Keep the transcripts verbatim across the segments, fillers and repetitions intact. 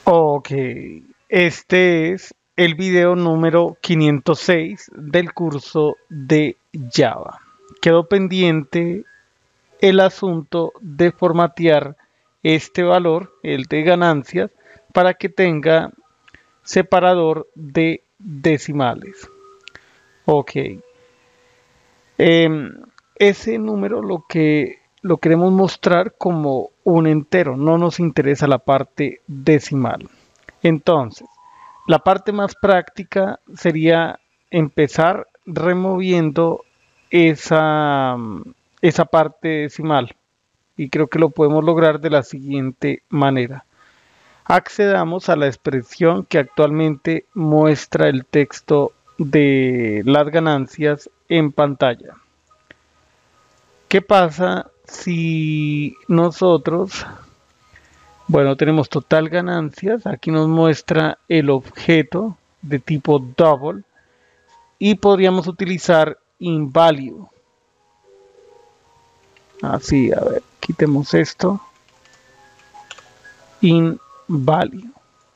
Ok, este es el video número quinientos seis del curso de Java. Quedó pendiente el asunto de formatear este valor, el de ganancias, para que tenga separador de decimales. Ok, em, ese número lo que lo queremos mostrar como un entero, no nos interesa la parte decimal. Entonces, la parte más práctica sería empezar removiendo esa, esa parte decimal. Y creo que lo podemos lograr de la siguiente manera. Accedamos a la expresión que actualmente muestra el texto de las ganancias en pantalla. ¿Qué pasa si nosotros, bueno, tenemos total ganancias? Aquí nos muestra el objeto de tipo double y podríamos utilizar invalue. Así, a ver, quitemos esto. Invalue.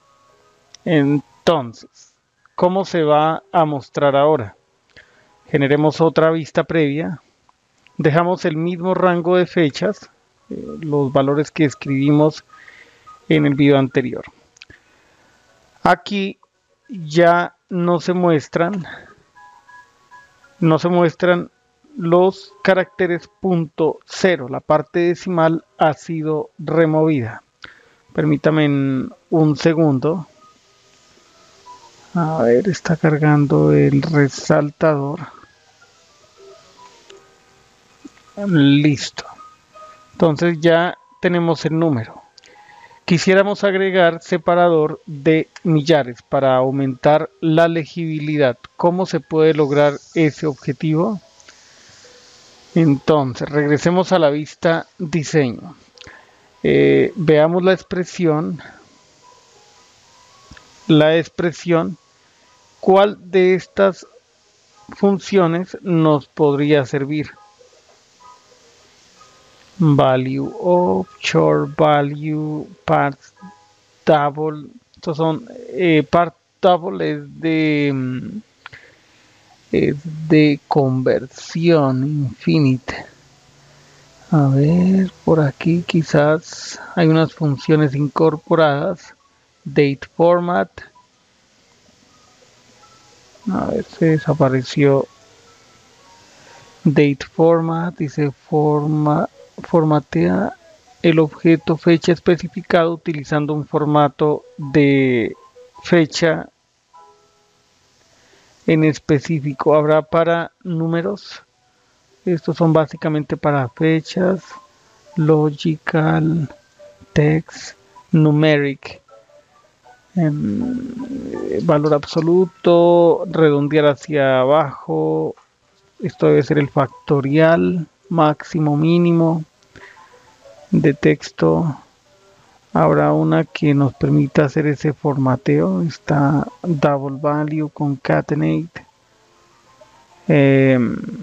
Entonces, ¿cómo se va a mostrar ahora? Generemos otra vista previa. Dejamos el mismo rango de fechas, eh, los valores que escribimos en el video anterior. Aquí ya no se muestran, no se muestran los caracteres punto cero. La parte decimal ha sido removida. Permítame un segundo. A ver, está cargando el resaltador. Listo. Entonces ya tenemos el número. Quisiéramos agregar separador de millares para aumentar la legibilidad. ¿Cómo se puede lograr ese objetivo? Entonces, regresemos a la vista diseño. Eh, veamos la expresión. La expresión. ¿Cuál de estas funciones nos podría servir? Value of, short value, part double. Estos son eh, part double es de mm, es de conversión infinite. A ver, por aquí quizás hay unas funciones incorporadas. Date format. A ver, se desapareció. Date format, dice forma, formatea el objeto fecha especificado utilizando un formato de fecha en específico. Habrá para números. Estos son básicamente para fechas. Logical, text, numeric. Eh, valor absoluto, redondear hacia abajo. Esto debe ser el factorial, máximo, mínimo de texto. Habrá una que nos permita hacer ese formateo. Está double value, concatenate. Eh,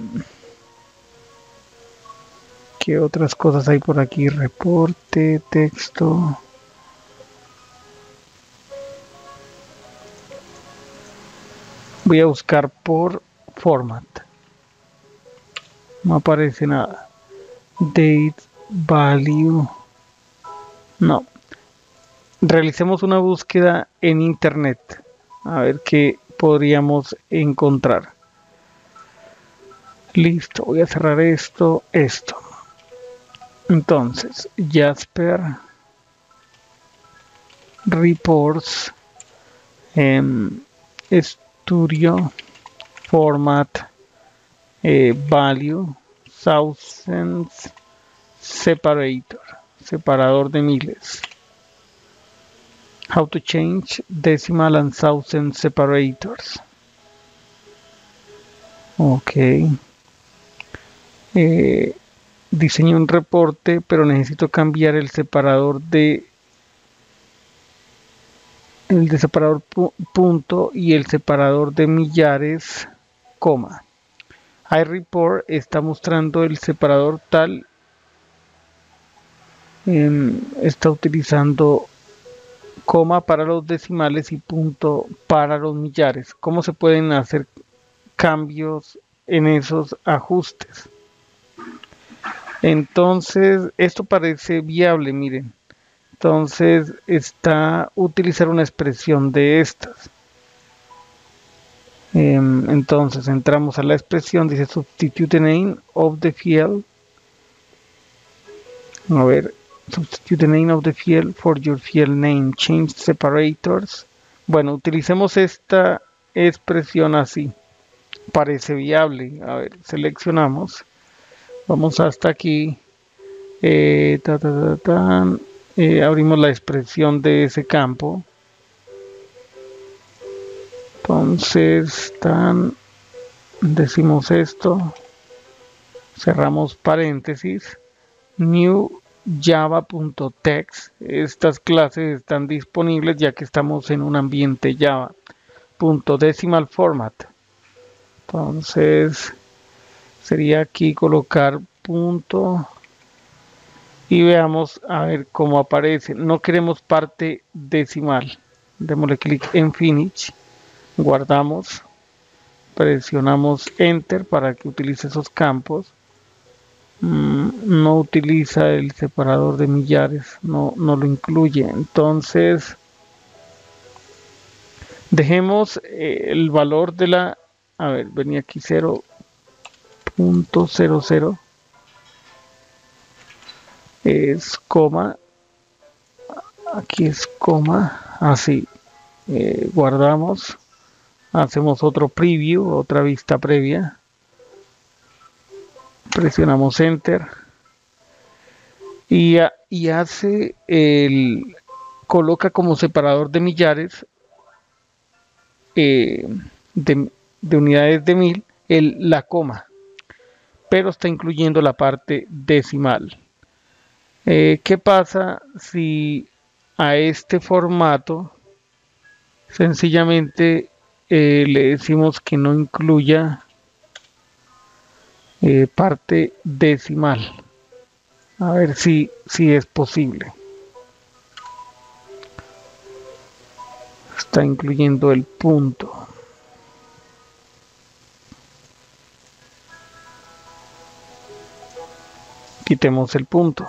¿Qué otras cosas hay por aquí? Reporte, texto. Voy a buscar por format. No aparece nada. Date, value. No. Realicemos una búsqueda en internet. A ver qué podríamos encontrar. Listo. Voy a cerrar esto, esto. Entonces, Jasper. Reports. Eh, Studio. Format. Eh, value. Thousands. Separator. Separador de miles. How to change decimal and thousand separators. Ok. Eh, diseño un reporte, pero necesito cambiar el separador de el de separador pu punto y el separador de millares, coma. iReport está mostrando el separador tal, eh, está utilizando coma para los decimales y punto para los millares. ¿Cómo se pueden hacer cambios en esos ajustes? Entonces, esto parece viable, miren. Entonces, está utilizar una expresión de estas. Entonces, entramos a la expresión, dice substitute the name of the field. A ver, substitute the name of the field for your field name, change separators. Bueno, utilicemos esta expresión así. Parece viable. A ver, seleccionamos. Vamos hasta aquí. Eh, ta, ta, ta, ta, eh, abrimos la expresión de ese campo. Entonces, tan, decimos esto. Cerramos paréntesis. New java.text. Estas clases están disponibles ya que estamos en un ambiente Java. Punto decimal format. Entonces sería aquí colocar punto y veamos a ver cómo aparece. No queremos parte decimal. Démosle clic en finish. Guardamos. Presionamos enter para que utilice esos campos. No utiliza el separador de millares, no, no lo incluye. Entonces dejemos eh, el valor de la, a ver, venía aquí cero punto cero cero, es coma, aquí es coma, así. Eh, guardamos, hacemos otro preview, otra vista previa. Presionamos enter y, y hace el coloca como separador de millares eh, de, de unidades de mil el, la coma, pero está incluyendo la parte decimal. Eh, ¿qué pasa si a este formato sencillamente eh, le decimos que no incluya Eh, parte decimal? A ver si, si es posible. Está incluyendo el punto. Quitemos el punto.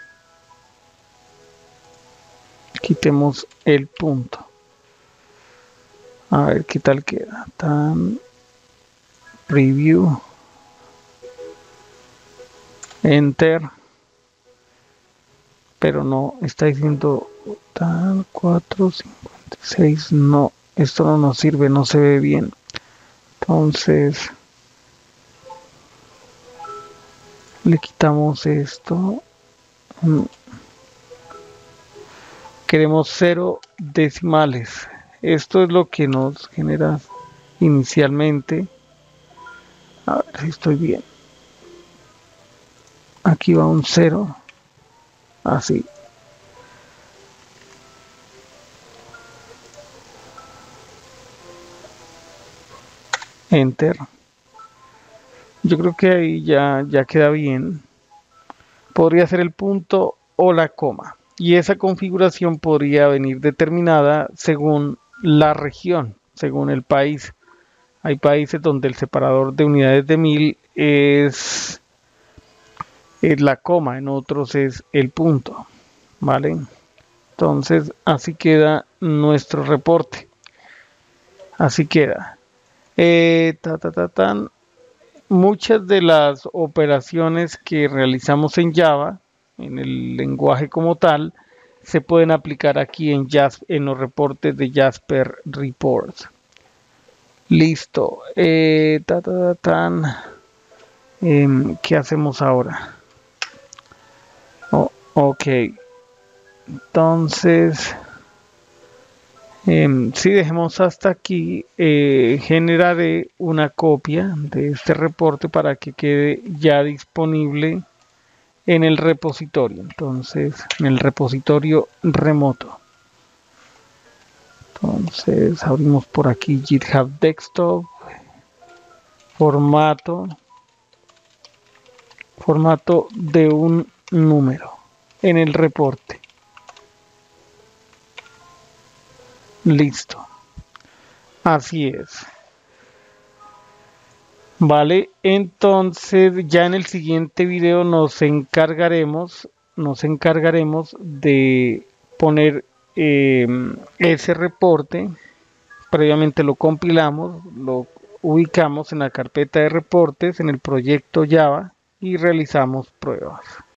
Quitemos el punto. A ver qué tal queda. Tan preview. Enter, pero no está diciendo tan cuatro cincuenta y seis. No, esto no nos sirve, no se ve bien. Entonces le quitamos esto. Queremos cero decimales. Esto es lo que nos genera inicialmente. A ver si estoy bien. Aquí va un cero, así. Enter. Yo creo que ahí ya, ya queda bien. Podría ser el punto o la coma. Y esa configuración podría venir determinada según la región, según el país. Hay países donde el separador de unidades de mil es... es la coma, en otros es el punto, ¿vale? Entonces así queda nuestro reporte, así queda. Eh, ta, ta, ta, tan. Muchas de las operaciones que realizamos en Java, en el lenguaje como tal, se pueden aplicar aquí en, Jasper, en los reportes de Jasper Reports. Listo. Eh, ta, ta, ta, tan. Eh, ¿Qué hacemos ahora? Oh, ok, entonces eh, si dejemos hasta aquí, eh, generaré una copia de este reporte para que quede ya disponible en el repositorio. Entonces en el repositorio remoto, entonces abrimos por aquí GitHub Desktop, formato formato de un número en el reporte. Listo. Así es. Vale, entonces ya en el siguiente video nos encargaremos, nos encargaremos de poner eh, ese reporte. Previamente lo compilamos, lo ubicamos en la carpeta de reportes, en el proyecto Java y realizamos pruebas.